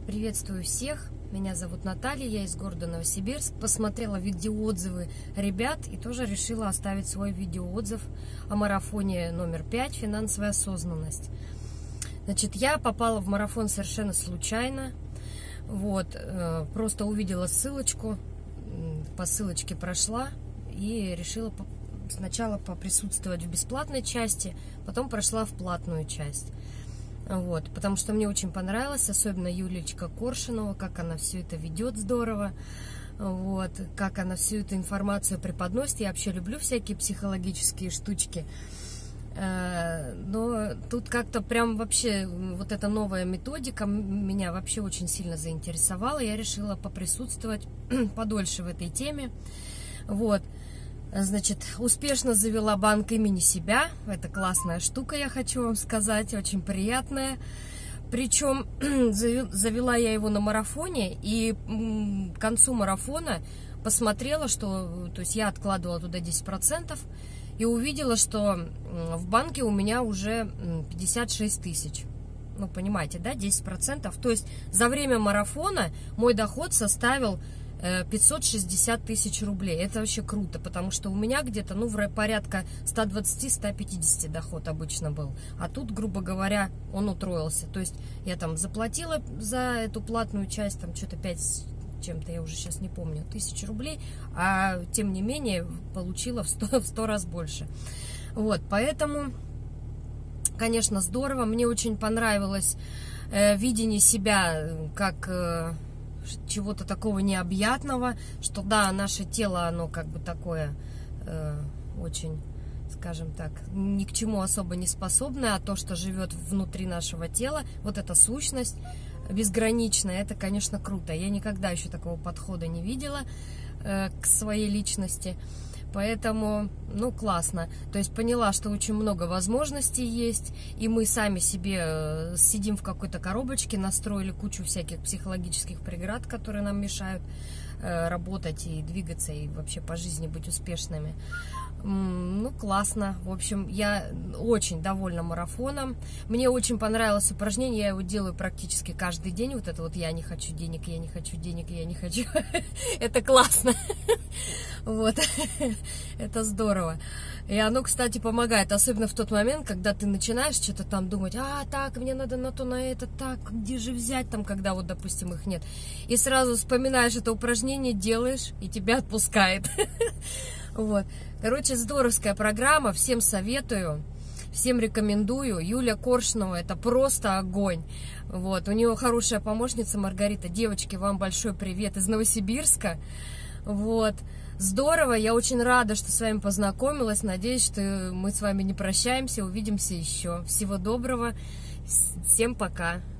Приветствую всех, меня зовут Наталья, я из города Новосибирск. Посмотрела видеоотзывы ребят и тоже решила оставить свой видеоотзыв о марафоне номер 5 «Финансовая осознанность». Значит, я попала в марафон совершенно случайно. Просто увидела ссылочку, по ссылочке прошла и решила сначала поприсутствовать в бесплатной части, потом прошла в платную часть. Потому что мне очень понравилось, особенно Юлечка Коршунова, как она все это ведет здорово, как она всю эту информацию преподносит. Я вообще люблю всякие психологические штучки, но тут как-то прям вообще вот эта новая методика меня вообще очень сильно заинтересовала. Я решила поприсутствовать подольше в этой теме. Значит, успешно завела банк имени себя. Это классная штука, я хочу вам сказать, очень приятная. Причем завела я его на марафоне, и к концу марафона посмотрела, что, то есть я откладывала туда 10%, и увидела, что в банке у меня уже 56 тысяч. Ну, понимаете, да, 10%. То есть за время марафона мой доход составил 560 тысяч рублей. Это вообще круто, потому что у меня где-то, порядка 120-150 доход обычно был. А тут, грубо говоря, он утроился. То есть я там заплатила за эту платную часть, там что-то 5 с чем-то, я уже сейчас не помню, 1000 рублей, а тем не менее получила в 100 раз больше. Поэтому, конечно, здорово. Мне очень понравилось видение себя как чего-то такого необъятного, что да, наше тело, оно как бы такое очень, скажем так, ни к чему особо не способное, а то, что живет внутри нашего тела, вот эта сущность безграничная, это, конечно, круто. Я никогда еще такого подхода не видела к своей личности. Поэтому, классно. То есть поняла, что очень много возможностей есть, и мы сами себе сидим в какой-то коробочке, настроили кучу всяких психологических преград, которые нам мешают работать и двигаться, и вообще по жизни быть успешными. Классно. В общем, я очень довольна марафоном. Мне очень понравилось упражнение, я его делаю практически каждый день. Вот это вот «я не хочу денег, я не хочу денег, я не хочу». Это классно. Это здорово. И оно, кстати, помогает, особенно в тот момент, когда ты начинаешь что-то там думать, так, мне надо на то, на это, так, где же взять там, когда допустим, их нет. И сразу вспоминаешь это упражнение, делаешь, и тебя отпускает. Короче, здоровская программа, всем советую, всем рекомендую. Юля Коршунова, это просто огонь. У нее хорошая помощница Маргарита. Девочки, вам большой привет из Новосибирска. Здорово, я очень рада, что с вами познакомилась. Надеюсь, что мы с вами не прощаемся, увидимся еще. Всего доброго, всем пока.